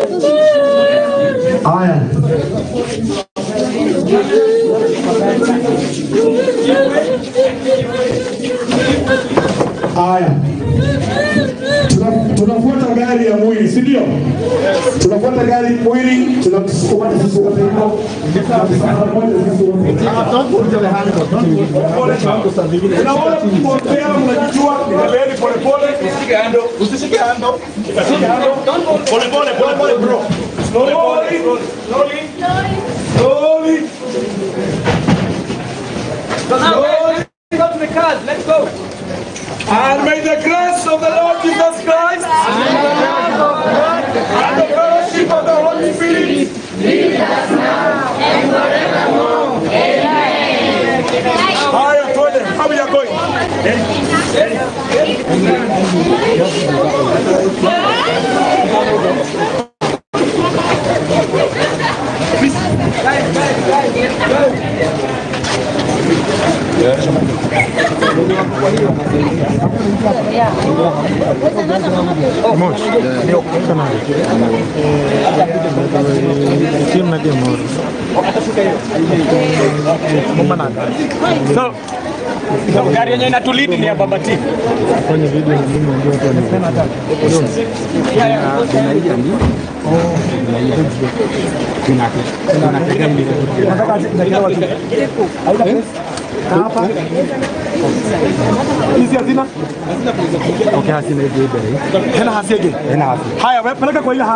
Haya. Haya. Tunafuata gari ya mwili, si ndio? Tunafuata gari mwili, tunamsukuma sisi wote hivyo. Unaona kupotea unajua mbele pole pole, usishike hando. Usishike hando. Usishike hando. Pole pole bro. Slowly. Go to the cars, let's go. And may the grace of the Lord Jesus Christ and the fellowship of the Holy Spirit be with us now and forevermore. Amen. Hi, Tony. How are you going? So gari yenye inatulidi ni ya baba T. Kwenye video ni mimi ndio watu wanasema nataka. Hapa. Hizi hazina? Okay, hasina hiyo bei. Tena hasiege. Haya, wewe peleka kwa ile